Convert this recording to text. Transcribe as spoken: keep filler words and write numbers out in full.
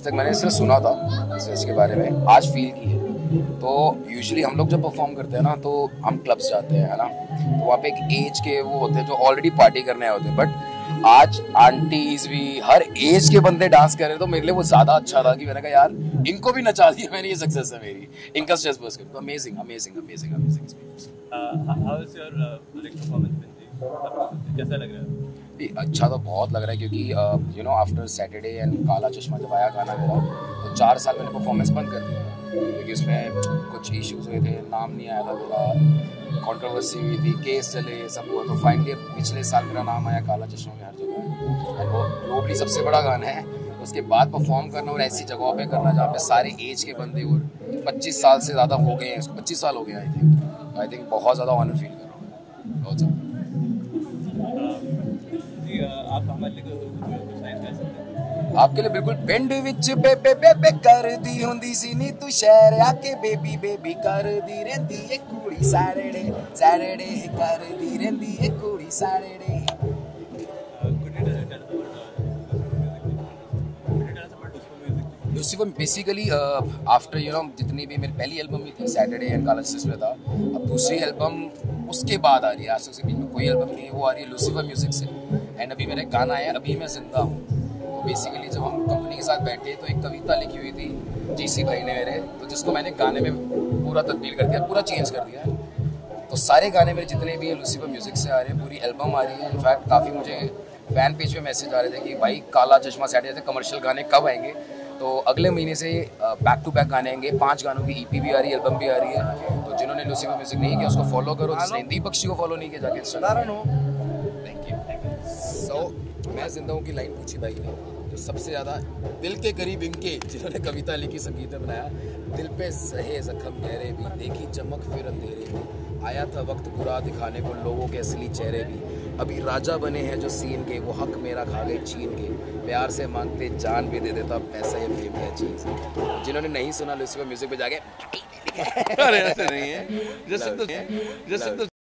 तक मैंने सिर्फ सुना था इस चीज़ के बारे में, आज फील की है। तो यूजुअली हम लोग जब परफॉर्म करते हैं ना तो हम क्लब्स जाते हैं, है ना, तो वहाँ पे एक एज के वो होते हैं जो ऑलरेडी पार्टी करने आए होते हैं, बट आज आंटीज भी हर एज के बंदे डांस कर रहे हैं, तो मेरे लिए वो ज़्यादा अच्छा था कि मैंने कहा यार इनको भी नचा दिया मैंने, ये सक्सेस है मेरी, इनका स्ट्रेस बस कर। तो amazing amazing amazing amazing experience. How is your like performance बिन जी, कैसा लग रहा है? अच्छा तो बहुत लग रहा है क्योंकि you know after Saturday and काला चश्मा जब आया गाना मेरा, तो चार साल मैंने परफॉर्मेंस बंद कर दी क्योंकि उसमें कुछ इश्यूज हुए थे, नाम नहीं आया था मेरा, कंट्रोवर्सी हुई थी, केस चले, सब हुआ। तो फाइनली पिछले साल मेरा नाम आया काला चश्मा में हर जगह, एंड वो ग्लोबली सबसे बड़ा गाना है। उसके बाद परफॉर्म करना और ऐसी जगहों पे करना जहाँ पे सारे एज के बंदे और पच्चीस साल से ज़्यादा हो गए हैं, उसको पच्चीस साल हो गए आई थिंक आई थिंक बहुत ज़्यादा ऑनर फील कर रहा हूँ, बहुत ज़्यादा। आप हमारे लिए कुछ लाइन गा सकते हैं? आपके लिए बिल्कुल। पिंड विच बेबे बेबे कर दी हुंदी सी नी तू शहर आके बेबी बेबी कर दी रहंदी ए कुड़ी सैटरडे सैटरडे कर दी रहंदी ए कुड़ी Saturday. Lucifer basically after you know जितनी भी मेरी पहली एल्बम भी थी सैटरडे एंड काला चश्मा था, अब दूसरी एल्बम उसके बाद आ रही है, आज तक से बीच में कोई एल्बम नहीं है, वो आ रही है लूसीफर म्यूजिक से। एंड अभी मेरा गाना है अभी मैं जिंदा हूँ। तो बेसिकली जब हम कंपनी के साथ बैठे तो एक कविता लिखी हुई थी जीसी भाई ने मेरे, तो जिसको मैंने गाने में पूरा तब्दील कर दिया, पूरा चेंज कर दिया है। तो सारे गाने मेरे जितने भी लूसीफर म्यूजिक से आ रहे हैं, पूरी एल्बम आ रही है। इनफैक्ट काफ़ी मुझे फैन पेज पे मैसेज आ रहे थे कि भाई काला चश्मा सैटरडे से कमर्शियल गाने कब आएंगे। तो अगले महीने से बैक टू बैक गाने आएंगे, पांच गानों की ईपी भी आ रही है, एल्बम भी आ रही है। तो जिन्होंने लूसीफर म्यूजिक नहीं किया उसको फॉलो करो, जिसने दीप बख्शी को फॉलो नहीं किया जाके इंस्टाग्राम। Thank you. सो मैं जिंदा हूँ की लाइन पूछी भाई ने, तो सबसे ज़्यादा दिल के करीब इनके जिन्होंने कविता लिखी, संगीत में बनाया। दिल पे सहे जख्म गहरे भी, देखी चमक फिर अंधेरे भी, आया था वक्त बुरा दिखाने को लोगों के असली चेहरे भी, अभी राजा बने हैं जो सीन के, वो हक मेरा खा गए छीन के, प्यार से मांगते जान भी दे देता, पैसा ये फेम क्या चीज़। जिन्होंने नहीं सुना लूसीफर म्यूजिक पे जाके अरे ऐसे नहीं है, जैसे तो जैसे तो